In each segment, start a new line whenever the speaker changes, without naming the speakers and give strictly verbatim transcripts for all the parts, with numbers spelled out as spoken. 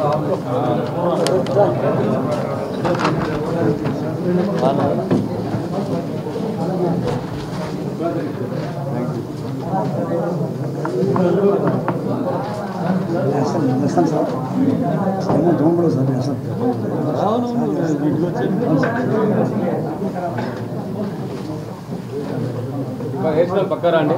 Nasıl sah? Ama doğru zaten nasıl?
Hair पक्का रांడి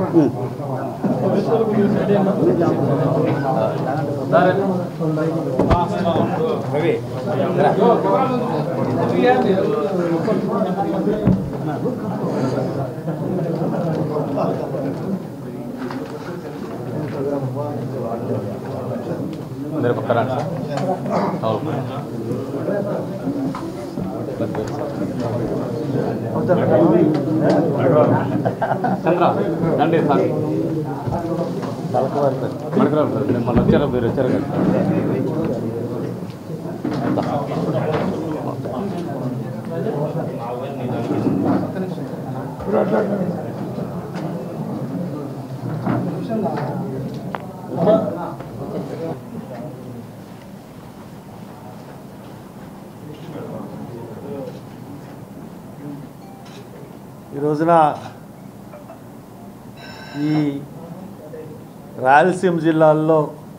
అందరూ పక్కా రాండి చంద్ర రండి సార్ మడకరారు సార్ మిమ్మల్ని వచ్చారా మీరు వచ్చారు కదా
ఈ రోజున ఈ రాయలసీమ జిల్లాల్లో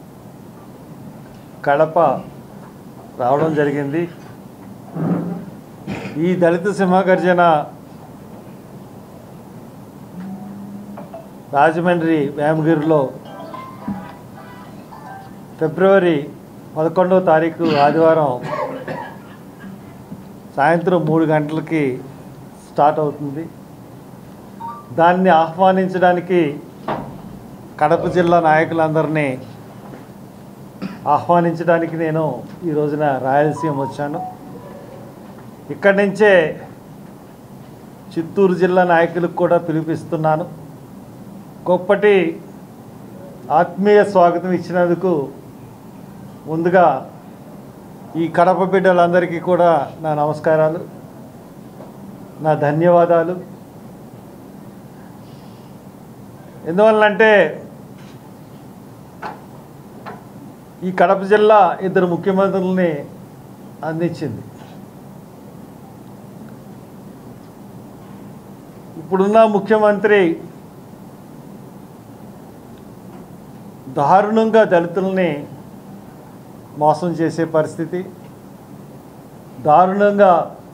కడప రావడం జరిగింది. ఈ దళిత సింహగర్జన రాజమండ్రి వేమగిరిలో ఫిబ్రవరి పదకొండవ తారీఖు ఆదివారం సాయంత్రం మూడు గంటలకి స్టార్ట్ అవుతుంది. దాన్ని ఆహ్వానించడానికి కడప జిల్లా నాయకులందరినీ ఆహ్వానించడానికి నేను ఈ రోజున రాయలసీమ వచ్చాను. ఇక్కడి నుంచే చిత్తూరు జిల్లా నాయకులకు కూడా పిలిపిస్తున్నాను. గొప్పటి ఆత్మీయ స్వాగతం ఇచ్చినందుకు ముందుగా ఈ కడప బిడ్డలందరికీ కూడా నా నమస్కారాలు, నా ధన్యవాదాలు. ఎందువల్లంటే ఈ కడప జిల్లా ఇద్దరు ముఖ్యమంత్రుల్ని అందించింది. ఇప్పుడున్న ముఖ్యమంత్రి దారుణంగా దళితుల్ని మోసం చేసే పరిస్థితి, దారుణంగా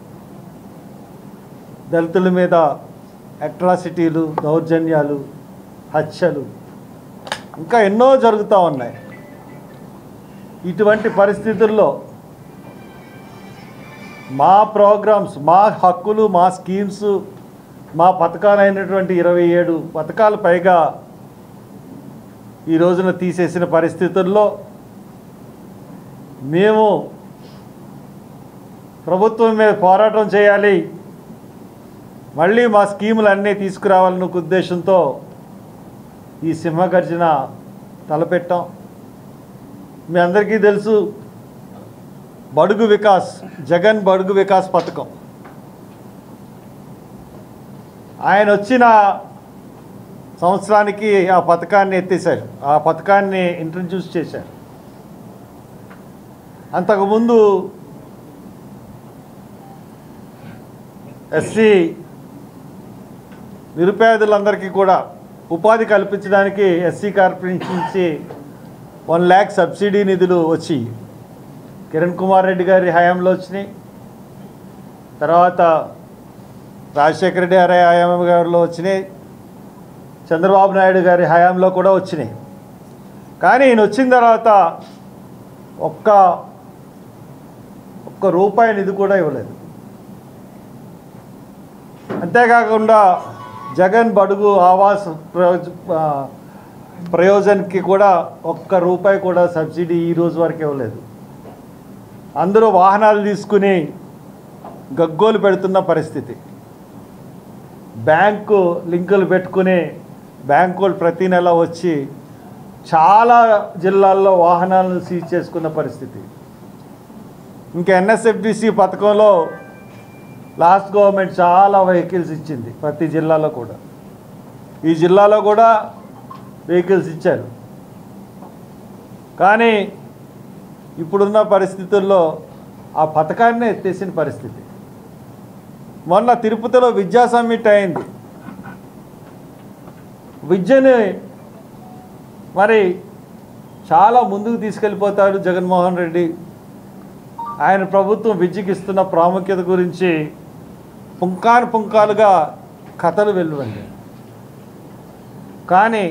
దళితుల మీద అట్రాసిటీలు, దౌర్జన్యాలు, హత్యలు ఇంకా ఎన్నో జరుగుతూ ఉన్నాయి. ఇటువంటి పరిస్థితుల్లో మా ప్రోగ్రామ్స్, మా హక్కులు, మా స్కీమ్స్, మా పథకాలైనటువంటి ఇరవై ఏడు పథకాలు పైగా ఈ రోజున తీసేసిన పరిస్థితుల్లో మేము ప్రభుత్వం మీద పోరాటం చేయాలి, మళ్ళీ మా స్కీములన్నీ తీసుకురావాలన్న ఉద్దేశంతో ఈ సింహగర్జన తలపెట్టాం. మీ అందరికీ తెలుసు, బడుగు వికాస్, జగన్ బడుగు వికాస్ పథకం ఆయన వచ్చిన సంవత్సరానికి ఆ పథకాన్ని ఎత్తేసారు, ఆ పథకాన్ని ఇంట్రడ్యూస్ చేశారు. అంతకుముందు ఎస్సీ నిరుపేదలందరికీ కూడా ఉపాధి కల్పించడానికి ఎస్సీ కార్పొరేషన్ నుంచి వన్ ల్యాక్ సబ్సిడీ నిధులు వచ్చి కిరణ్ కుమార్ రెడ్డి గారి హయాంలో వచ్చినాయి. తర్వాత రాజశేఖర రెడ్డి గారి హయాం గారిలో వచ్చినాయి, చంద్రబాబు నాయుడు గారి హయాంలో కూడా వచ్చినాయి. కానీ ఈయన వచ్చిన తర్వాత ఒక్క ఒక్క రూపాయి నిధి కూడా ఇవ్వలేదు. అంతేకాకుండా జగన్ బడుగు ఆవాస్ ప్రయోజ ప్రయోజన్కి కూడా ఒక్క రూపాయి కూడా సబ్సిడీ ఈ రోజు వరకు ఇవ్వలేదు. అందరూ వాహనాలు తీసుకుని గగ్గోలు పెడుతున్న పరిస్థితి. బ్యాంకు లింకులు పెట్టుకుని బ్యాంకులు ప్రతి నెల వచ్చి చాలా జిల్లాల్లో వాహనాలను సీజ్ చేసుకున్న పరిస్థితి. ఇంకా ఎన్ఎస్ఎఫ్డిసి పథకంలో లాస్ట్ గవర్నమెంట్ చాలా వెహికల్స్ ఇచ్చింది ప్రతి జిల్లాలో కూడా. ఈ జిల్లాలో కూడా వెహికల్స్ ఇచ్చారు. కానీ ఇప్పుడున్న పరిస్థితుల్లో ఆ పథకాన్ని ఎత్తేసిన పరిస్థితి. మొన్న తిరుపతిలో విద్యా సమ్మిట్ అయింది. విద్యని మరి చాలా ముందుకు తీసుకెళ్ళిపోతాడు జగన్మోహన్ రెడ్డి. ఆయన ప్రభుత్వం విద్యకి ఇస్తున్న ప్రాముఖ్యత గురించి పుంకాను పుంకాలుగా కథలు వెలువండి. కానీ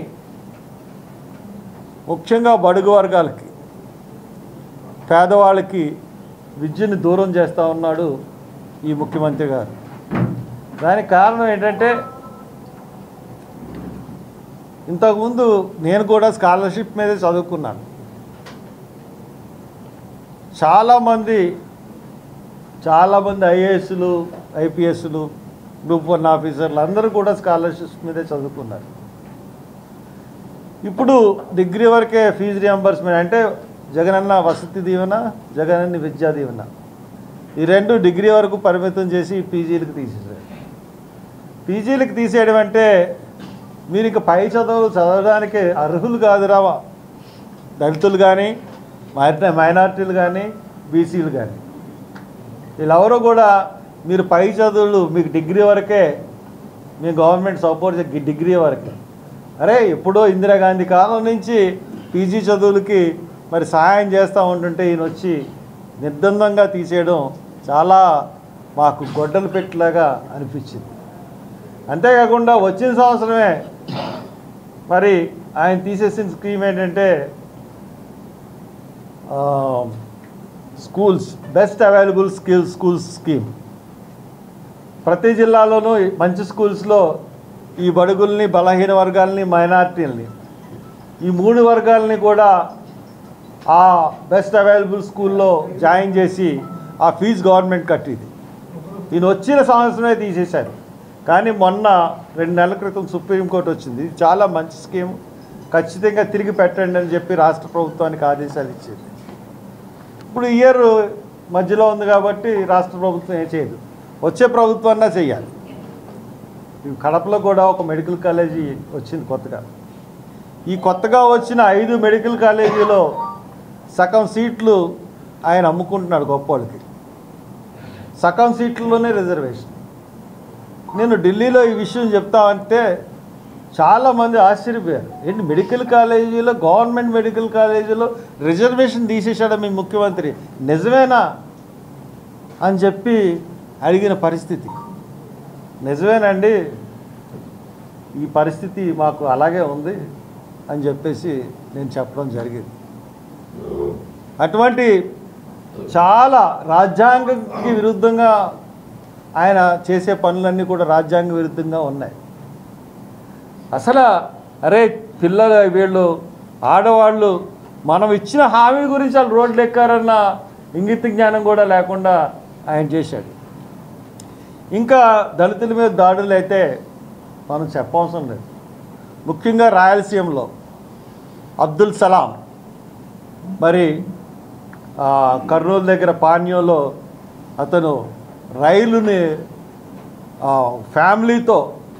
ముఖ్యంగా బడుగు వర్గాలకి, పేదవాళ్ళకి విద్యను దూరం చేస్తూ ఉన్నాడు ఈ ముఖ్యమంత్రి గారు. దానికి కారణం ఏంటంటే, ఇంతకుముందు నేను కూడా స్కాలర్షిప్ మీదే చదువుకున్నాను. చాలామంది చాలామంది ఐఏఎస్లు, ఐపీఎస్లు, గ్రూప్ వన్ ఆఫీసర్లు అందరూ కూడా స్కాలర్షిప్స్ మీదే చదువుకున్నారు. ఇప్పుడు డిగ్రీ వరకే ఫీజు రియంబర్స్మెంట్, అంటే జగనన్న వసతి దీవెన, జగనన్న విద్యా దీవెన, ఈ రెండు డిగ్రీ వరకు పరిమితం చేసి పీజీలకు తీసేసారు. పీజీలకు తీసేయడం అంటే మీరు ఇక పై చదువులు చదవడానికి అర్హులు కాదురా దళితులు కానీ, మైనార్టీలు కానీ, బీసీలు కానీ, వీళ్ళెవరూ కూడా మీరు పై చదువులు మీకు డిగ్రీ వరకే మీ గవర్నమెంట్ సపోర్ట్ డిగ్రీ వరకే. అరే ఎప్పుడో ఇందిరాగాంధీ కాలం నుంచి పీజీ చదువులకి మరి సహాయం చేస్తూ ఉంటుంటే ఈయన వచ్చి నిర్బంధంగా తీసేయడం చాలా మాకు గొడ్డలు పెట్టలాగా అనిపించింది. అంతేకాకుండా వచ్చిన సంవత్సరమే మరి ఆయన తీసేసిన స్కీమ్ ఏంటంటే schools best available skill schools scheme. ప్రతి జిల్లాలోనూ మంచి స్కూల్స్లో ఈ బడుగుల్ని, బలహీన వర్గాలని, మైనార్టీలని, ఈ మూడు వర్గాలని కూడా ఆ బెస్ట్ అవైలబుల్ స్కూల్లో జాయిన్ చేసి ఆ ఫీజు గవర్నమెంట్ కట్టింది. ఈయన వచ్చిన సంవత్సరమే తీసేశారు. కానీ మొన్న రెండు నెలల క్రితం సుప్రీంకోర్టు వచ్చింది, ఇది చాలా మంచి స్కీమ్, ఖచ్చితంగా తిరిగి పెట్టండి అని చెప్పి రాష్ట్ర ప్రభుత్వానికి ఆదేశాలు ఇచ్చింది. ఇప్పుడు ఇయర్ మధ్యలో ఉంది కాబట్టి రాష్ట్ర ప్రభుత్వం ఏం చేయదు, వచ్చే ప్రభుత్వాన్నా చెయ్యాలి. కడపలో కూడా ఒక మెడికల్ కాలేజీ వచ్చింది కొత్తగా. ఈ కొత్తగా వచ్చిన ఐదు మెడికల్ కాలేజీలో సగం సీట్లు ఆయన అమ్ముకుంటున్నాడు గొప్పవాళ్ళకి, సగం సీట్లలోనే రిజర్వేషన్. నేను ఢిల్లీలో ఈ విషయం చెప్తామంటే చాలామంది ఆశ్చర్యపోయారు. ఏంటి మెడికల్ కాలేజీలో, గవర్నమెంట్ మెడికల్ కాలేజీలో రిజర్వేషన్ తీసేశాడు మీ ముఖ్యమంత్రి, నిజమేనా అని చెప్పి అడిగిన పరిస్థితి. నిజమేనండి, ఈ పరిస్థితి మాకు అలాగే ఉంది అని చెప్పేసి నేను చెప్పడం జరిగింది. అటువంటి చాలా రాజ్యాంగానికి విరుద్ధంగా ఆయన చేసే పనులన్నీ కూడా రాజ్యాంగ విరుద్ధంగా ఉన్నాయి. అసలు అరే పిల్లలు వీళ్ళు ఆడవాళ్ళు మనం ఇచ్చిన హామీ గురించి వాళ్ళు రోడ్లు ఎక్కారన్న ఇంగిత జ్ఞానం కూడా లేకుండా ఆయన చేశాడు. ఇంకా దళితుల మీద దాడులు అయితే మనం చెప్పవసరం లేదు. ముఖ్యంగా రాయలసీమలో అబ్దుల్ సలాం మరి కర్నూలు దగ్గర పాణ్యంలో అతను రైలుని ఫ్యామిలీతో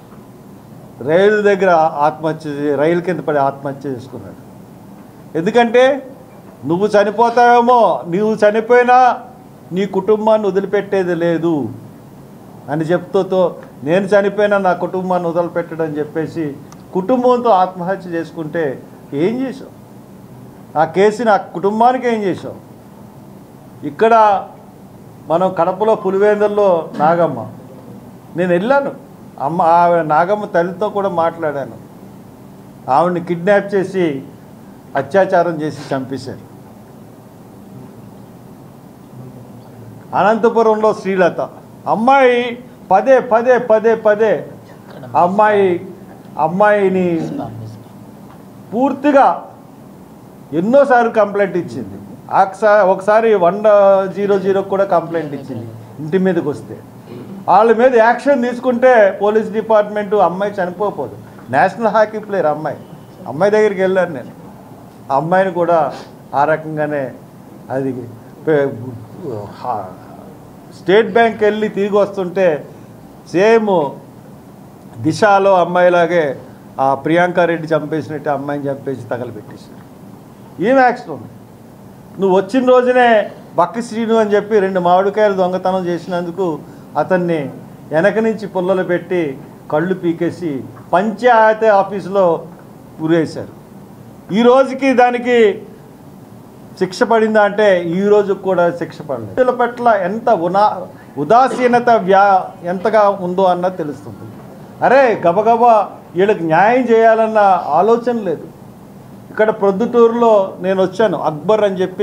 రైలు దగ్గర ఆత్మహత్య, రైలు కింద పడి ఆత్మహత్య చేసుకున్నాడు. ఎందుకంటే నువ్వు చనిపోతావేమో, నువ్వు చనిపోయినా నీ కుటుంబాన్ని వదిలిపెట్టేది లేదు అని చెప్తూతో నేను చనిపోయినా నా కుటుంబాన్ని వదిలిపెట్టడని చెప్పేసి కుటుంబంతో ఆత్మహత్య చేసుకుంటే ఏం చేసావు? ఆ కేసు నా కుటుంబానికి ఏం చేసావు? ఇక్కడ మనం కడపలో పులివేందల్లో నాగమ్మ, నేను వెళ్ళాను, అమ్మ ఆవిడ నాగమ్మ తల్లితో కూడా మాట్లాడాను. ఆవిడని కిడ్నాప్ చేసి అత్యాచారం చేసి చంపేశారు. అనంతపురంలో శ్రీలత అమ్మాయి పదే పదే పదే పదే అమ్మాయి అమ్మాయిని పూర్తిగా ఎన్నోసార్లు కంప్లైంట్ ఇచ్చింది. ఒకసారి ఒకసారి వన్ జీరో జీరో కూడా కంప్లైంట్ ఇచ్చింది. ఇంటి మీదకి వస్తే వాళ్ళ మీద యాక్షన్ తీసుకుంటే పోలీస్ డిపార్ట్మెంటు అమ్మాయి చనిపోకపోదు. నేషనల్ హాకీ ప్లేయర్ అమ్మాయి అమ్మాయి దగ్గరికి వెళ్ళాను నేను. ఆ అమ్మాయిని కూడా ఆ రకంగానే అది స్టేట్ బ్యాంక్ వెళ్ళి తిరిగి వస్తుంటే సేమ్ దిశలో అమ్మాయిలాగే ఆ ప్రియాంక రెడ్డి చంపేసినట్టు అమ్మాయిని చంపేసి తగలబెట్టేశారు. ఏం యాక్షన్ ఉంది? నువ్వు వచ్చిన రోజునే బక్క శ్రీను అని చెప్పి రెండు మామిడికాయలు దొంగతనం చేసినందుకు అతన్ని వెనక నుంచి పుల్లలు పెట్టి కళ్ళు పీకేసి పంచాయతీ ఆఫీసులో ఉరేశారు. ఈ రోజుకి దానికి శిక్ష పడిందా అంటే ఈ రోజు కూడా శిక్ష పడలేదు. వీళ్ళ పట్ల ఎంత ఉనా ఉదాసీనత వ్యా ఎంతగా ఉందో అన్నది తెలుస్తుంది. అరే గబగబా వీళ్ళకి న్యాయం చేయాలన్న ఆలోచన లేదు. ఇక్కడ ప్రొద్దుటూరులో నేను వచ్చాను, అక్బర్ అని చెప్పి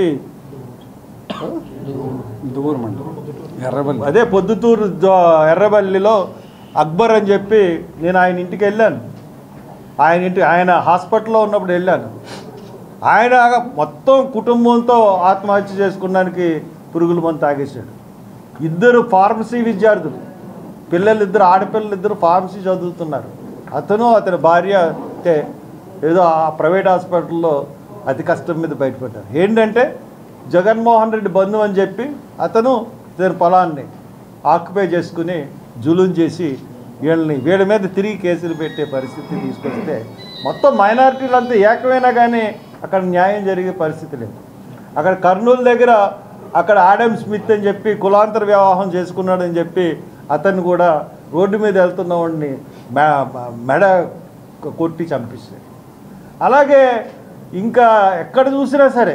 దూరం అండి ఎర్రబల్లి,
అదే పొద్దుటూరు ఎర్రబల్లిలో అక్బర్ అని చెప్పి నేను ఆయన ఇంటికి వెళ్ళాను. ఆయన ఇంటి ఆయన హాస్పిటల్లో ఉన్నప్పుడు వెళ్ళాను. ఆయన మొత్తం కుటుంబంతో ఆత్మహత్య చేసుకున్నానికి పురుగుల మందు తాగేశాడు. ఇద్దరు ఫార్మసీ విద్యార్థులు, పిల్లలు ఇద్దరు ఆడపిల్లలు ఇద్దరు ఫార్మసీ చదువుతున్నారు. అతను అతని భార్య అంటే ఏదో ఆ ప్రైవేట్ హాస్పిటల్లో అతి కష్టం మీద బయటపడ్డారు. ఏంటంటే జగన్మోహన్ రెడ్డి బంధువు అని చెప్పి అతను ఇతని పొలాన్ని ఆక్యుపై చేసుకుని జులుం చేసి వీళ్ళని వీళ్ళ మీద తిరిగి కేసులు పెట్టే పరిస్థితి తీసుకొస్తే మొత్తం మైనారిటీలంతా ఏకమైనా కానీ అక్కడ న్యాయం జరిగే పరిస్థితి లేదు. అక్కడ కర్నూలు దగ్గర అక్కడ ఆడమ్ స్మిత్ అని చెప్పి కులాంతర వివాహం చేసుకున్నాడని చెప్పి అతన్ని కూడా రోడ్డు మీద వెళ్తున్న వాడిని మెడ కొట్టి చంపిస్తాడు. అలాగే ఇంకా ఎక్కడ చూసినా సరే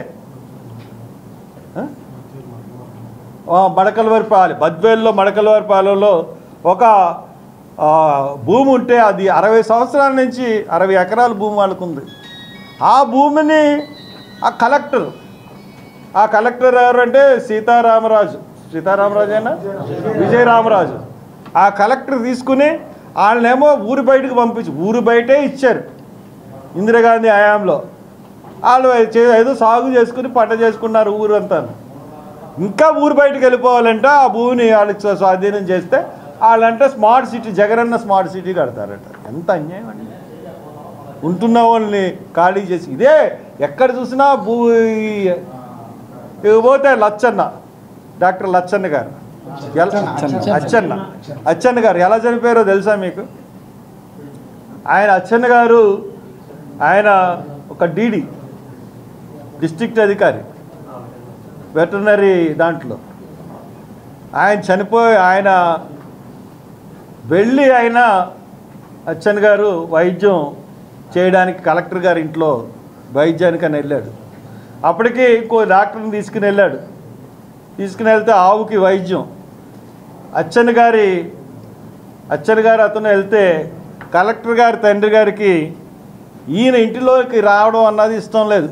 మడకలవారిపాలెం, బద్వేల్లో మడకలవారిపాలెంలో ఒక భూమి ఉంటే అది అరవై సంవత్సరాల నుంచి అరవై ఎకరాల భూమి వాళ్ళకు ఉంది. ఆ భూమిని ఆ కలెక్టర్ ఆ కలెక్టర్ ఎవరంటే సీతారామరాజు సీతారామరాజు అయినా విజయరామరాజు ఆ కలెక్టర్ తీసుకుని వాళ్ళనేమో ఊరు బయటకు పంపించి ఊరు బయటే ఇచ్చారు. ఇందిరాగాంధీ హయాంలో వాళ్ళు ఏదో సాగు చేసుకుని పంట చేసుకున్నారు ఊరంతా. ఇంకా ఊరు బయటకు వెళ్ళిపోవాలంటే ఆ భూమిని వాళ్ళకి స్వాధీనం చేస్తే వాళ్ళంటే smart city Jagananna smart city కడతారట. ఎంత అన్యాయం అండి. ఉంటున్న వాళ్ళని ఖాళీ చేసి ఇదే ఎక్కడ చూసినా భూ పోతే లచ్చన్న డాక్టర్ లచ్చన్న గారు అచ్చన్న అచ్చన్న గారు ఎలా చనిపోయారో తెలుసా మీకు? ఆయన అచ్చన్న గారు ఆయన ఒక డీడీ డిస్ట్రిక్ట్ అధికారి వెటర్నరీ దాంట్లో. ఆయన చనిపోయి ఆయన వెళ్ళి ఆయన అచ్చన్న గారు వైద్యం చేయడానికి కలెక్టర్ గారి ఇంట్లో వైద్యానికి అని వెళ్ళాడు. అప్పటికి ఇంకో డాక్టర్ని తీసుకుని వెళ్ళాడు. తీసుకుని వెళ్తే ఆవుకి వైద్యం అచ్చన్న గారి అచ్చన్న గారు అతను వెళ్తే కలెక్టర్ గారి తండ్రి గారికి ఈయన ఇంటిలోకి రావడం అన్నది ఇష్టం లేదు.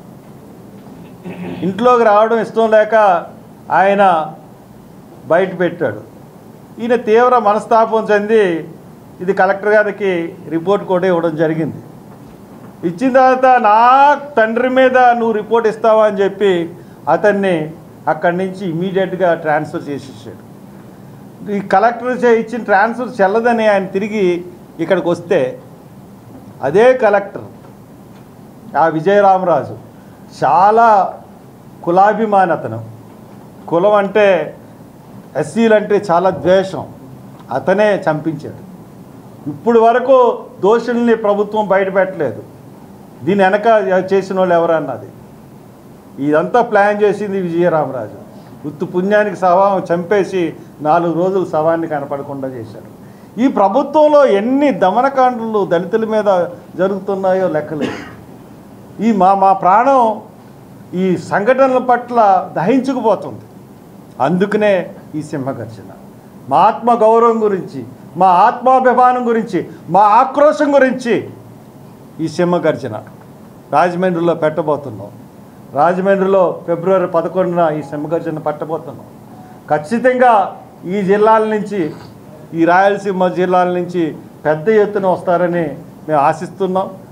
ఇంట్లోకి రావడం ఇష్టం లేక ఆయన బయట పెట్టాడు. ఈయన తీవ్ర మనస్తాపం చెంది ఇది కలెక్టర్ గారికి రిపోర్ట్ కూడా ఇవ్వడం జరిగింది. ఇచ్చిన తర్వాత నా తండ్రి మీద నువ్వు రిపోర్ట్ ఇస్తావా అని చెప్పి అతన్ని అక్కడి నుంచి ఇమీడియట్గా ట్రాన్స్ఫర్ చేసేసాడు. ఈ కలెక్టర్ ఇచ్చిన ట్రాన్స్ఫర్ చెల్లదని ఆయన తిరిగి ఇక్కడికి వస్తే అదే కలెక్టర్ ఆ విజయరామరాజు చాలా కులాభిమాని. అతను కులం అంటే ఎస్సీలంటే చాలా ద్వేషం. అతనే చంపించాడు. ఇప్పుడు వరకు దోషుల్ని ప్రభుత్వం బయటపెట్టలేదు. దీని వెనక చేసిన వాళ్ళు ఎవరన్నది ఇదంతా ప్లాన్ చేసింది విజయరామరాజు. ఉత్తు పుణ్యానికి శవం చంపేసి నాలుగు రోజులు శవాన్ని కనపడకుండా చేశారు. ఈ ప్రభుత్వంలో ఎన్ని దమనకాండలు దళితుల మీద జరుగుతున్నాయో లెక్కలేదు. ఈ మా మా ప్రాణం ఈ సంఘటనల పట్ల దహించుకుపోతుంది. అందుకనే ఈ సింహగర్జన మా ఆత్మ గౌరవం గురించి, మా ఆత్మాభిమానం గురించి, మా ఆక్రోశం గురించి ఈ సింహగర్జన రాజమండ్రిలో పెట్టబోతున్నాం. రాజమండ్రిలో ఫిబ్రవరి పదకొండున ఈ సింహగర్జన పట్టబోతున్నాం. ఖచ్చితంగా ఈ జిల్లాల నుంచి, ఈ రాయలసీమ జిల్లాల నుంచి పెద్ద ఎత్తున వస్తారని మేము ఆశిస్తున్నాం.